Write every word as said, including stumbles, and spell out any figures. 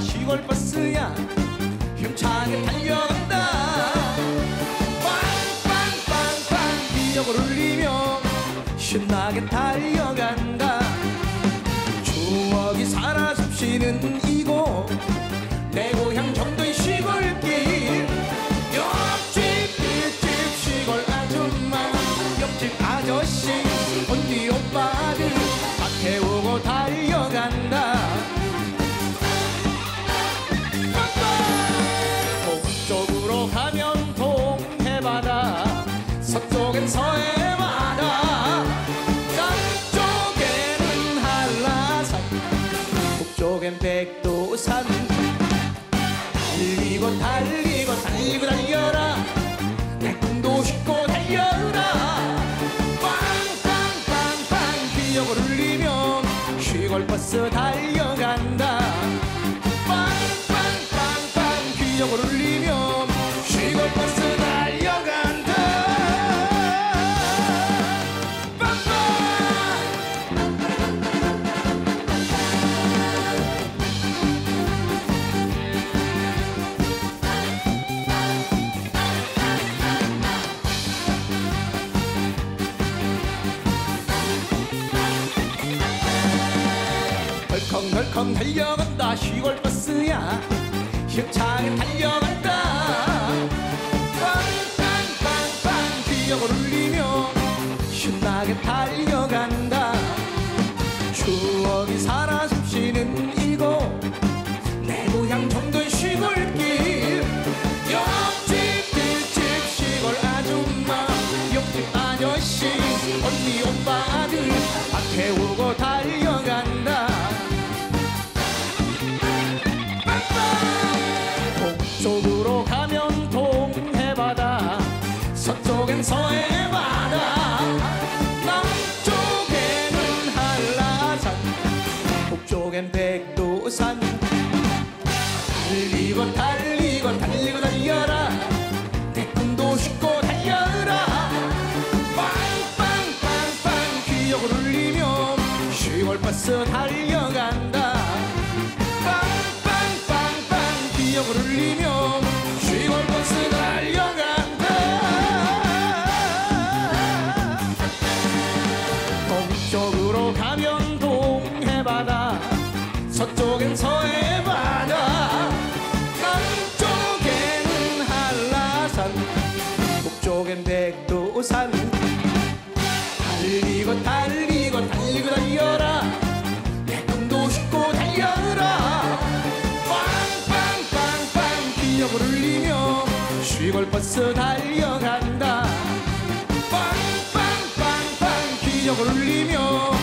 시골버스야 힘차게 달려간다. 빵빵빵빵 기력을 울리며 신나게 달려간다. 추억이 살아 숨쉬는 이곳 내 고향 정도의 시골길. 옆집 뒷집 시골 아줌마 옆집 아저씨 언니 오빠들 다 태우고 달려간다. 동쪽으로 가면 동해바다 서쪽엔 서해바다 남쪽에는 한라산 북쪽엔 백두산. 달리고 달리고 달리고 달려라 내 꿈도 싣고 달려라. 빵빵빵빵 기력을 울리며 시골버스 달려간다. 빵빵빵빵 기력을 울리며 시골버스 달려간다. 덜컹덜컹 달려간다. 시골버스야 힘차게 달려간다. 빵빵빵빵 기력을 울리며 신나게 달려간다. 추억이 살아 숨쉬는 이곳 내 고향 정도의 시골길. 옆집 뒷집 시골 아줌마 옆집 아저씨 언니 오빠들 다 태우고 달려간다. 동쪽으로 가면 동해바다 서쪽엔 서해바다 남쪽에는 한라산 북쪽엔 백두산. 달리고 달리고 달리고 달려라 내 꿈도 싣고 달려라. 빵빵빵빵 기력을 울리며 시골버스 달려간다. 빵빵빵빵 기력을 울리며 시골버스 달려간다. 동쪽으로 가면 동해바다 서쪽엔 서해바다 남쪽에는 한라산 북쪽엔 백두산. 달리고 달리고 달리고 달려라 내 꿈도 싣고 달려라. 빵빵빵빵 기력을 울리며 시골버스 달려간다. 빵빵빵빵 기력을 울리며